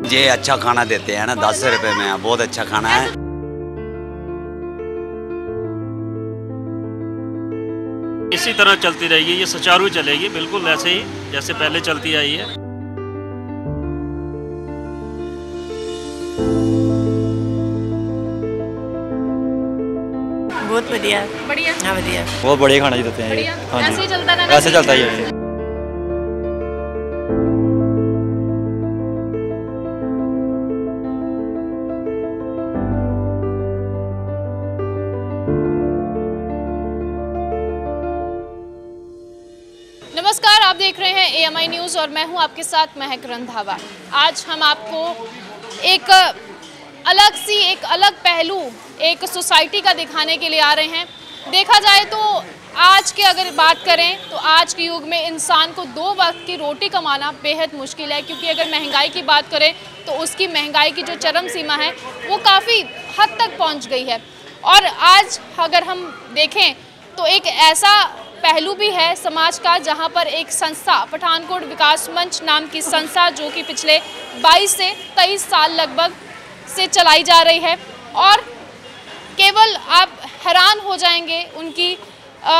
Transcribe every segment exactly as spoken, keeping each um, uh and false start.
ये अच्छा खाना देते हैं ना, दस रुपए में बहुत अच्छा खाना है। इसी तरह चलती रहेगी, ये सुचारू चलेगी बिल्कुल ऐसे ही जैसे पहले चलती आई है। बहुत बढ़िया बढ़िया हाँ बढ़िया बहुत बढ़िया खाना देते हैं। बढ़िया हाँ ऐसे जी, ही चलता रहना ऐसे चलता ही है। नमस्कार, आप देख रहे हैं ए एम आई न्यूज़ और मैं हूं आपके साथ महक रंधावा। आज हम आपको एक अलग सी एक अलग पहलू एक सोसाइटी का दिखाने के लिए आ रहे हैं। देखा जाए तो आज के अगर बात करें तो आज के युग में इंसान को दो वक्त की रोटी कमाना बेहद मुश्किल है, क्योंकि अगर महंगाई की बात करें तो उसकी महंगाई की जो चरम सीमा है वो काफ़ी हद तक पहुंच गई है। और आज अगर हम देखें तो एक ऐसा पहलू भी है समाज का जहां पर एक संस्था पठानकोट विकास मंच नाम की संस्था जो कि पिछले बाईस से तेईस साल लगभग से चलाई जा रही है, और केवल आप हैरान हो जाएंगे उनकी आ,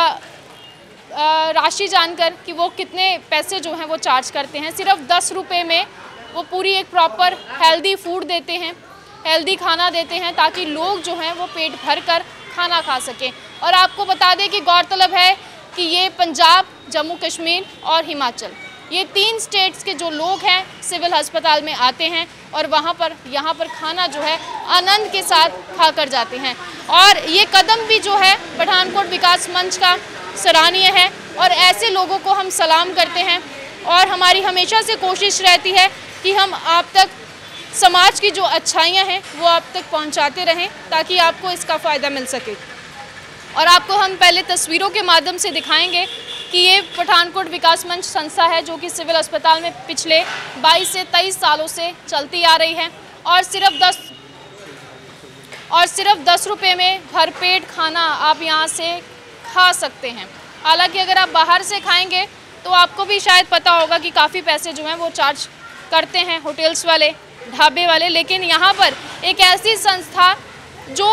आ, राशि जानकर कि वो कितने पैसे जो हैं वो चार्ज करते हैं। सिर्फ दस रुपये में वो पूरी एक प्रॉपर हेल्दी फूड देते हैं, हेल्दी खाना देते हैं ताकि लोग जो हैं वो पेट भर कर खाना खा सकें। और आपको बता दें कि गौरतलब है कि ये पंजाब, जम्मू कश्मीर और हिमाचल, ये तीन स्टेट्स के जो लोग हैं सिविल अस्पताल में आते हैं और वहाँ पर यहाँ पर खाना जो है आनंद के साथ खा कर जाते हैं। और ये कदम भी जो है पठानकोट विकास मंच का सराहनीय है और ऐसे लोगों को हम सलाम करते हैं। और हमारी हमेशा से कोशिश रहती है कि हम आप तक समाज की जो अच्छाइयाँ हैं वो आप तक पहुँचाते रहें ताकि आपको इसका फ़ायदा मिल सके। और आपको हम पहले तस्वीरों के माध्यम से दिखाएंगे कि ये पठानकोट विकास मंच संस्था है जो कि सिविल अस्पताल में पिछले बाईस से तेईस सालों से चलती आ रही है और सिर्फ दस और सिर्फ दस रुपये में भरपेट खाना आप यहाँ से खा सकते हैं। हालांकि अगर आप बाहर से खाएंगे तो आपको भी शायद पता होगा कि काफ़ी पैसे जो हैं वो चार्ज करते हैं होटल्स वाले, ढाबे वाले, लेकिन यहाँ पर एक ऐसी संस्था जो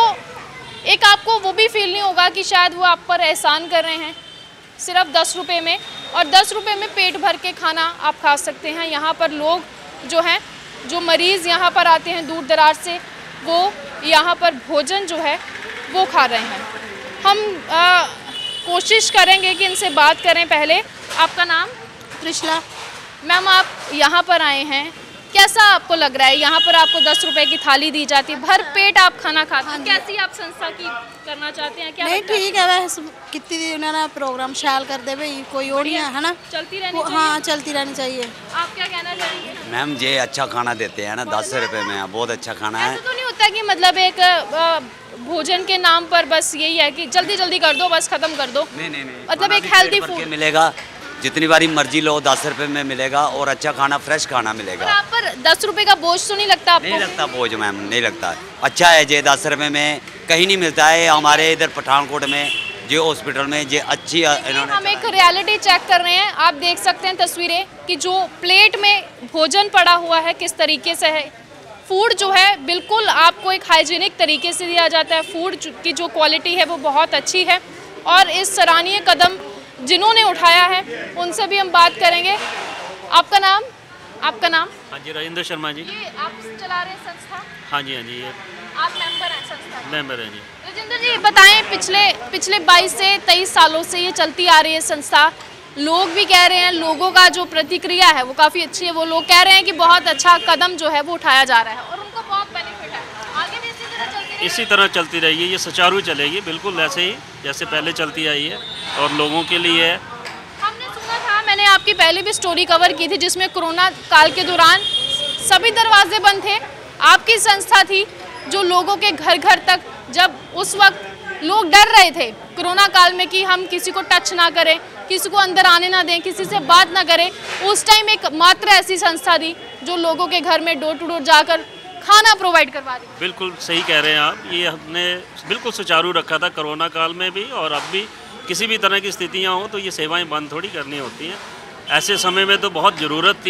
एक आपको वो भी फील नहीं होगा कि शायद वो आप पर एहसान कर रहे हैं। सिर्फ दस रुपये में और दस रुपये में पेट भर के खाना आप खा सकते हैं। यहाँ पर लोग जो हैं, जो मरीज़ यहाँ पर आते हैं दूर दराज से, वो यहाँ पर भोजन जो है वो खा रहे हैं। हम आ, कोशिश करेंगे कि इनसे बात करें। पहले आपका नाम? कृष्णा। मैम, आप यहाँ पर आए हैं, कैसा आपको लग रहा है? यहाँ पर आपको दस रुपए की थाली दी जाती है, भर पेट आप खाना खाते हैं, कैसी आप संस्था की करना चाहते हैं? क्या नहीं ठीक है वैसे कितनी दी उन्होंने प्रोग्राम शाल कर दे भाई, कोई और नहीं है ना, चलती रहनी चाहिए। हाँ चलती रहनी चाहिए। आप क्या कहना चाहेंगे? मैम ये अच्छा खाना देते हैं ना, दस रुपए में बहुत अच्छा खाना है। ऐसा तो नहीं होता कि मतलब एक आ, भोजन के नाम पर बस यही है कि जल्दी जल्दी कर दो, बस खत्म कर दो? नहीं नहीं नहीं, मतलब एक हेल्दी फूड मिलेगा, जितनी बारी मर्जी लो दस रुपए में मिलेगा और अच्छा खाना, फ्रेश खाना मिलेगा। आप पर दस रुपए का बोझ तो नहीं लगता आपको? नहीं लगता बोझ मैम, नहीं लगता। अच्छा है जे दस रुपए में कहीं नहीं मिलता है। हमारे इधर पठानकोट में जो हॉस्पिटल में जो अच्छी इन्होंने, हम एक रियलिटी चेक कर रहे हैं। आप देख सकते हैं तस्वीरें कि जो प्लेट में भोजन पड़ा हुआ है किस तरीके से है। फूड जो है बिल्कुल आपको एक हाइजीनिक तरीके से दिया जाता है। फूड की जो क्वालिटी है वो बहुत अच्छी है और इस सराहनीय कदम जिन्होंने उठाया है उनसे भी हम बात करेंगे। आपका नाम? आपका नाम? हाँ जी, राजेंद्र शर्मा जी। ये आप चला रहे हैं संस्था? हाँ जी हाँ जी, ये आप मेंबर हैं संस्था के? मेंबर हैं जी। राजेंद्र जी बताएं, पिछले पिछले बाईस से तेईस सालों से ये चलती आ रही है संस्था। लोग भी कह रहे हैं, लोगों का जो प्रतिक्रिया है वो काफ़ी अच्छी है। वो लोग कह रहे हैं कि बहुत अच्छा कदम जो है वो उठाया जा रहा है और उनको बहुत बेनिफिट है। आगे भी इसी तरह चलती रहेगी? इसी तरह चलती रहेगी, ये सुचारू चलेगी बिल्कुल ऐसे ही जैसे पहले चलती आई है और लोगों के लिए है। हमने सुना था, मैंने आपकी पहले भी स्टोरी कवर की थी जिसमें कोरोना काल के दौरान सभी दरवाजे बंद थे, आपकी संस्था थी जो लोगों के घर घर तक, जब उस वक्त लोग डर रहे थे कोरोना काल में कि हम किसी को टच ना करें, किसी को अंदर आने ना दें, किसी से बात ना करें, उस टाइम एक मात्र ऐसी संस्था थी जो लोगों के घर में डोर टू डोर जाकर खाना प्रोवाइड करवा रही। बिल्कुल सही कह रहे हैं आप, ये हमने बिल्कुल सुचारू रखा था कोरोना काल में भी, और अब भी किसी भी तरह की स्थितियाँ हों तो ये सेवाएं बंद थोड़ी करनी होती हैं। ऐसे समय में तो बहुत ज़रूरत थी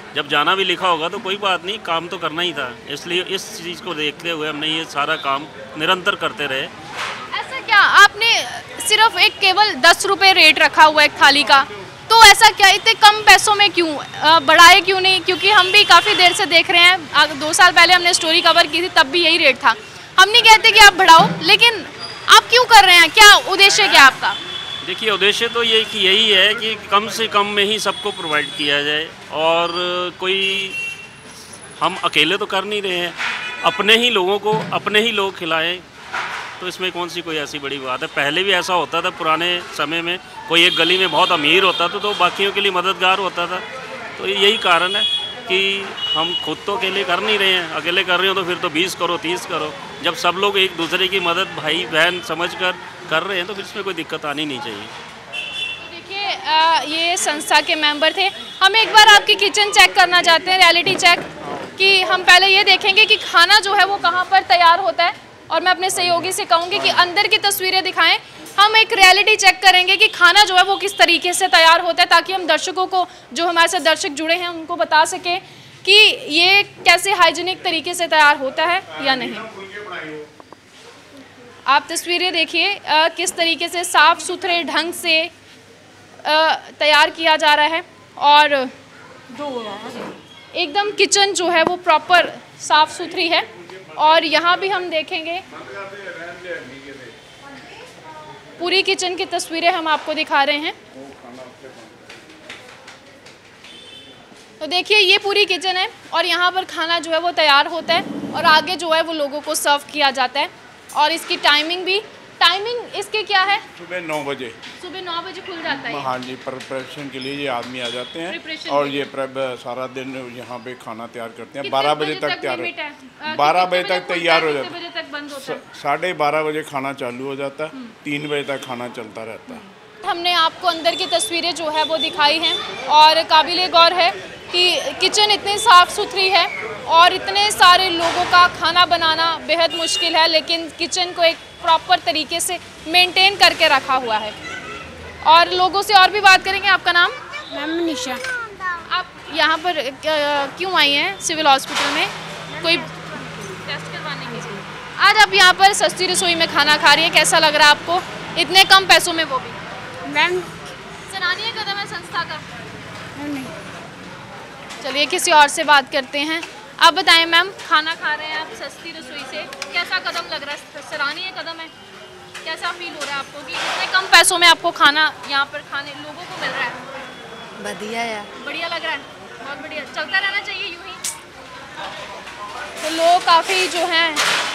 जब जाना भी लिखा होगा तो कोई बात नहीं, काम तो करना ही था, इसलिए इस चीज़ को देखते हुए हमने ये सारा काम निरंतर करते रहे। ऐसा क्या आपने सिर्फ एक केवल दस रुपये रेट रखा हुआ है एक थाली का, तो ऐसा क्या इतने कम पैसों में क्यों अ, बढ़ाए क्यों नहीं? क्योंकि हम भी काफ़ी देर से देख रहे हैं, आ, दो साल पहले हमने स्टोरी कवर की थी, तब भी यही रेट था। हम नहीं कहते कि आप बढ़ाओ, लेकिन आप क्यों कर रहे हैं? क्या उद्देश्य क्या आपका? देखिए, उद्देश्य तो ये कि यही है कि कम से कम में ही सबको प्रोवाइड किया जाए, और कोई हम अकेले तो कर नहीं रहे हैं, अपने ही लोगों को अपने ही लोग खिलाएं, तो इसमें कौन सी कोई ऐसी बड़ी बात है। पहले भी ऐसा होता था, पुराने समय में कोई एक गली में बहुत अमीर होता था तो बाकियों के लिए मददगार होता था। तो यही कारण है कि हम खुद तो अकेले कर नहीं रहे हैं, अकेले कर रहे हो तो फिर तो बीस करो तीस करो। जब सब लोग एक दूसरे की मदद भाई बहन समझकर कर रहे हैं तो फिर इसमें कोई दिक्कत आनी नहीं चाहिए। तो देखिए, ये संस्था के मेंबर थे। हम एक बार आपकी किचन चेक करना चाहते हैं, रियलिटी चेक, कि हम पहले ये देखेंगे कि खाना जो है वो कहाँ पर तैयार होता है, और मैं अपने सहयोगी से कहूँगी कि अंदर की तस्वीरें दिखाएं। हम एक रियलिटी चेक करेंगे कि खाना जो है वो किस तरीके से तैयार होता है, ताकि हम दर्शकों को, जो हमारे साथ दर्शक जुड़े हैं, उनको बता सकें कि ये कैसे हाइजीनिक तरीके से तैयार होता है या नहीं। आप तस्वीरें देखिए किस तरीके से साफ़ सुथरे ढंग से तैयार किया जा रहा है, और एकदम किचन जो है वो प्रॉपर साफ़ सुथरी है। और यहाँ भी हम देखेंगे पूरी किचन की तस्वीरें हम आपको दिखा रहे हैं। तो देखिए, ये पूरी किचन है और यहाँ पर खाना जो है वो तैयार होता है और आगे जो है वो लोगों को सर्व किया जाता है। और इसकी टाइमिंग भी, टाइमिंग इसके क्या है? सुबह नौ बजे सुबह नौ बजे खुल जाता है। हाँ जी, प्रिपरेशन के लिए ये आदमी आ जाते हैं और ये प्रेप सारा दिन यहाँ पे खाना तैयार करते हैं। बारह बजे तक तैयार हो बारह बजे तक तैयार हो जाता है, साढ़े बारह बजे खाना चालू हो जाता है, तीन बजे तक खाना चलता रहता है। हमने आपको अंदर की तस्वीरें जो है वो दिखाई हैं, और काबिले गौर है कि किचन इतनी साफ़ सुथरी है और इतने सारे लोगों का खाना बनाना बेहद मुश्किल है, लेकिन किचन को एक प्रॉपर तरीके से मेंटेन करके रखा हुआ है। और लोगों से और भी बात करेंगे। आपका नाम? मैम निशा। आप यहाँ पर क्यों आई हैं सिविल हॉस्पिटल में? कोई टेस्ट करवाने के लिए? आज आप यहाँ पर सस्ती रसोई में खाना खा रही हैं, कैसा लग रहा है आपको इतने कम पैसों में, वो भी? मैम सराहनीय कदम है संस्था का। नहीं, चलिए किसी और से बात करते हैं। आप बताएं मैम, खाना खा रहे हैं आप सस्ती रसोई से, कैसा कदम लग रहा है? सराहनीय कदम है। कैसा फील हो रहा है आपको कि इतने कम पैसों में आपको खाना यहाँ पर खाने लोगों को मिल रहा है? बढ़िया है। बढ़िया लग रहा है, बहुत बढ़िया। चलता रहना चाहिए यूं ही। तो लोग काफ़ी जो हैं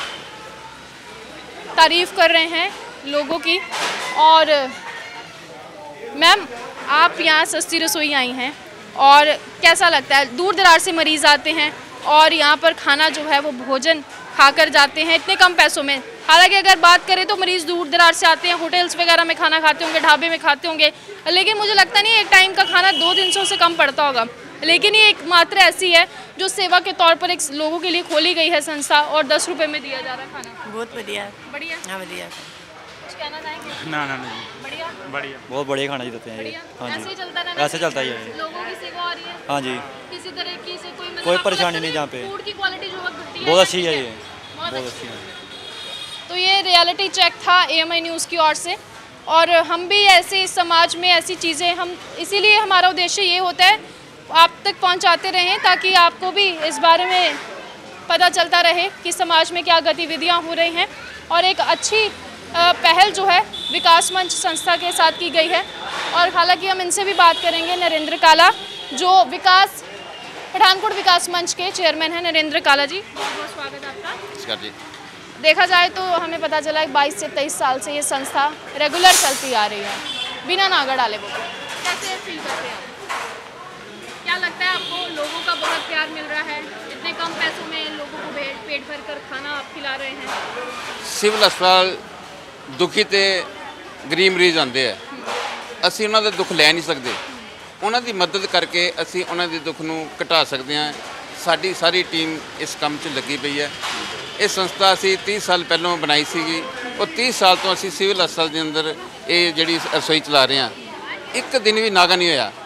तारीफ़ कर रहे हैं लोगों की। और मैम, आप यहाँ सस्ती रसोई आई हैं और कैसा लगता है? दूर दराज से मरीज़ आते हैं और यहाँ पर खाना जो है वो भोजन खाकर जाते हैं इतने कम पैसों में। हालांकि अगर बात करें तो मरीज़ दूर दराज से आते हैं, होटल्स वगैरह में खाना खाते होंगे, ढाबे में खाते होंगे, लेकिन मुझे लगता नहीं एक टाइम का खाना दो तीन सौ से कम पड़ता होगा। लेकिन ये एक मात्र ऐसी है जो सेवा के तौर पर एक लोगों के लिए खोली गई है संस्था, और दस रुपये में दिया जा रहा है खाना। बहुत बढ़िया। बढ़िया। हाँ बढ़िया। कुछ कहना चाहेंगे? ना ना नहीं, बढ़िया बढ़िया, बहुत बढ़िया खाना जी देते हैं ये। बढ़िया। हाँ ऐसे ही जी, चलता रहना ऐसे चलता ही है ये। लोगों की सेवा हो रही है। हाँ जी, किसी तरह की से कोई मतलब कोई आपको परेशानी लगता नहीं जहाँ पे। फूड की क्वालिटी जो बहुत घटिया बहुत है, अच्छी है ठीक ये, बहुत बहुत अच्छी अच्छी है। तो ये रियलिटी चेक था एएमआई न्यूज़ की ओर से, और हम भी ऐसे समाज में ऐसी चीज़ें, हम इसीलिए हमारा उद्देश्य ये होता है आप तक पहुंचाते रहें, ताकि आपको भी इस बारे में पता चलता रहे कि समाज में क्या गतिविधियां हो रही हैं। और एक अच्छी पहल जो है विकास मंच संस्था के साथ की गई है। और हालांकि हम इनसे भी बात करेंगे। नरेंद्र काला, जो विकास पठानकोट विकास मंच के चेयरमैन हैं। नरेंद्र काला जी, बहुत बहुत स्वागत आपका। नमस्कार जी। देखा जाए तो हमें पता चला है बाईस से तेईस साल से ये संस्था रेगुलर चलती आ रही है बिना नागा डाले। वो कैसे फील करते हैं? क्या लगता है आपको? लोगों का बहुत प्यार मिल रहा है, इतने कम पैसों में लोगों को पेट भर कर खाना आप खिला रहे हैं। सिविल हस्पताल दुखी ते गरीब मरीज आते हैं, ਅਸੀਂ ਉਹਨਾਂ ਦਾ ਦੁੱਖ ਲੈ ਨਹੀਂ ਸਕਦੇ। ਉਹਨਾਂ ਦੀ ਮਦਦ ਕਰਕੇ ਅਸੀਂ ਉਹਨਾਂ ਦੇ ਦੁੱਖ ਨੂੰ ਘਟਾ ਸਕਦੇ ਹਾਂ। ਸਾਡੀ ਸਾਰੀ ਟੀਮ ਇਸ ਕੰਮ 'ਚ ਲੱਗੀ ਪਈ ਹੈ। ਇਹ ਸੰਸਥਾ ਅਸੀਂ तीस ਸਾਲ ਪਹਿਲਾਂ ਬਣਾਈ ਸੀਗੀ, ਉਹ तीस ਸਾਲ ਤੋਂ ਅਸੀਂ ਸਿਵਲ ਹਸਪਤਾਲ ਦੇ ਅੰਦਰ ਇਹ ਜਿਹੜੀ ਰਸੋਈ ਚਲਾ ਰਹੇ ਹਾਂ। ਇੱਕ ਦਿਨ ਵੀ ਨਾਗਾ ਨਹੀਂ ਹੋਇਆ।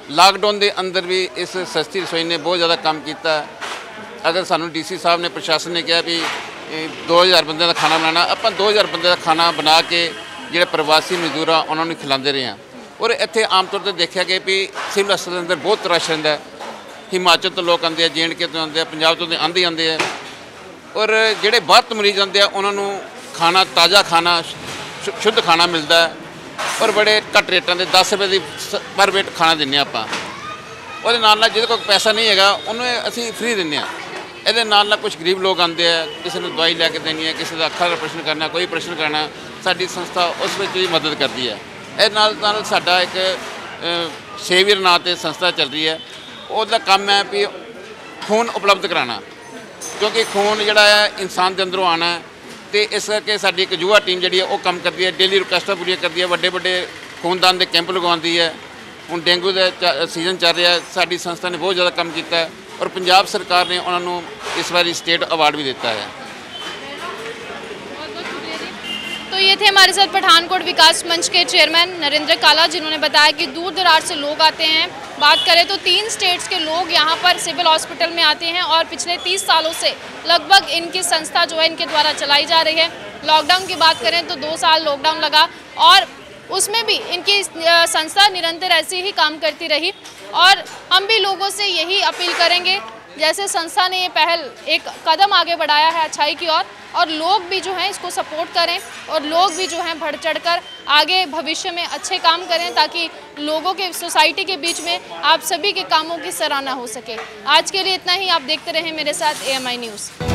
ਲਾਕਡਾਊਨ ਦੇ ਅੰਦਰ ਵੀ ਇਸ ਸਸਤੀ ਰਸੋਈ ਨੇ ਬਹੁਤ ਜ਼ਿਆਦਾ ਕੰਮ ਕੀਤਾ। ਅਗਰ ਸਾਨੂੰ ਡੀਸੀ ਸਾਹਿਬ ਨੇ ਪ੍ਰਸ਼ਾਸਨ ਨੇ ਕਿਹਾ ਵੀ ਦੋ ਹਜ਼ਾਰ ਬੰਦਿਆਂ ਦਾ ਖਾਣਾ ਬਣਾਉਣਾ, ਆਪਾਂ ਦੋ ਹਜ਼ਾਰ ਬੰਦੇ ਦਾ ਖਾਣਾ ਬਣਾ ਕੇ ਜਿਹੜੇ ਪ੍ਰਵਾਸੀ ਮਜ਼ਦੂਰ ਆ ਉਹਨਾਂ ਨੂੰ ਖਿਲਾਉਂਦੇ ਰਹੇ ਹਾਂ। ਔਰ ਇੱਥੇ ਆਮ ਤੌਰ ਤੇ ਦੇਖਿਆ ਗਿਆ ਵੀ ਸਿਵਲ ਹਸਪਤਾਲ ਦੇ ਅੰਦਰ ਬਹੁਤ ਰਸ਼ ਰਹਿੰਦਾ। ਹਿਮਾਚਲ ਤੋਂ ਲੋਕ ਆਉਂਦੇ ਆ, ਜੇ ਐਂਡ ਕੇ ਤੋਂ ਆਉਂਦੇ ਆ, ਪੰਜਾਬ ਤੋਂ ਆਉਂਦੇ ਆਉਂਦੇ ਆ। ਔਰ ਜਿਹੜੇ ਬਾਹਰ ਤੋਂ ਮਰੀਜ਼ ਆਉਂਦੇ ਆ ਉਹਨਾਂ ਨੂੰ ਖਾਣਾ, ਤਾਜ਼ਾ ਖਾਣਾ, ਸ਼ੁੱਧ ਖਾਣਾ ਮਿਲਦਾ ਔਰ ਬੜੇ ਘੱਟ ਰੇਟਾਂ ਦੇ ਦਸ ਰੁਪਏ ਦੀ ਪਰ ਵੇਟ ਖਾਣਾ ਦਿੰਦੇ ਹਾਂ ਆਪਾਂ। ਉਹਦੇ ਨਾਲ ਨਾਲ ਜਿਹਦੇ ਕੋਲ ਪੈਸਾ ਨਹੀਂ ਹੈਗਾ ਉਹਨੂੰ ਅਸੀਂ ਫ੍ਰੀ ਦਿੰਦੇ ਹਾਂ। ਇਹਦੇ ਨਾਲ ਨਾਲ ਕੁਝ ਗਰੀਬ ਲੋਕ ਆਉਂਦੇ ਆ, ਕਿਸੇ ਨੂੰ ਦਵਾਈ ਲੈ ਕੇ ਦੇਣੀ ਹੈ, ਕਿਸੇ ਦਾ ਅੱਖਾਂ ਦਾ ਆਪਰੇਸ਼ਨ ਕਰਨਾ, ਕੋਈ ਆਪਰੇਸ਼ਨ ਕਰਨਾ, ਸਾਡੀ ਸੰਸਥਾ ਉਸ ਵਿੱਚ ਵੀ ਮਦਦ ਕਰਦੀ ਹੈ। ਇਹ ਨਾਲ ਨਾਲ ਸਾਡਾ ਇੱਕ ਸੇਵੀਅਰ ਨਾਂ 'ਤੇ ਸੰਸਥਾ ਚੱਲ ਰਹੀ ਹੈ। ਉਹਦਾ ਕੰਮ ਹੈ ਵੀ ਖੂਨ ਉਪਲਬਧ ਕਰਾਉਣਾ, ਕਿਉਂਕਿ ਖੂਨ ਜਿਹੜਾ ਹੈ ਇਨਸਾਨ ਦੇ ਅੰਦਰੋਂ ਆਉਣਾ ਹੈ। ਤੇ ਇਸ ਕਰਕੇ ਸਾਡੀ ਇੱਕ ਯੁਵਾ ਟੀਮ ਜਿਹੜੀ ਹੈ ਉਹ ਕੰਮ ਕਰਦੀ ਹੈ, ਡੇਲੀ ਰਿਕੁਐਸਟਾਂ ਪੂਰੀਆਂ ਕਰਦੀ ਹੈ, ਵੱਡੇ ਵੱਡੇ ਖੂਨਦਾਨ ਦੇ ਕੈਂਪ ਲਗਵਾਉਂਦੀ ਹੈ। ਹੁਣ ਡੇਂਗੂ ਦਾ ਸੀਜ਼ਨ ਚੱਲ ਰਿਹਾ, ਸਾਡੀ ਸੰਸਥਾ ਨੇ ਬਹੁਤ ਜ਼ਿਆਦਾ ਕੰਮ ਕੀਤਾ ਹੈ ਔਰ ਪੰਜਾਬ ਸਰਕਾਰ ਨੇ ਉਹਨਾਂ ਨੂੰ इस बार स्टेट अवार्ड भी देता है। तो ये थे हमारे साथ पठानकोट विकास मंच के चेयरमैन नरेंद्र काला, जिन्होंने बताया कि दूर दराज से लोग आते हैं। बात करें तो तीन स्टेट्स के लोग यहाँ पर सिविल हॉस्पिटल में आते हैं और पिछले तीस सालों से लगभग इनकी संस्था जो है इनके द्वारा चलाई जा रही है। लॉकडाउन की बात करें तो दो साल लॉकडाउन लगा और उसमें भी इनकी संस्था निरंतर ऐसे ही काम करती रही। और हम भी लोगों से यही अपील करेंगे, जैसे संस्था ने ये पहल एक कदम आगे बढ़ाया है अच्छाई की ओर, और लोग भी जो हैं इसको सपोर्ट करें और लोग भी जो हैं बढ़ चढ़कर आगे भविष्य में अच्छे काम करें, ताकि लोगों के सोसाइटी के बीच में आप सभी के कामों की सराहना हो सके। आज के लिए इतना ही। आप देखते रहें मेरे साथ ए एम आई न्यूज़।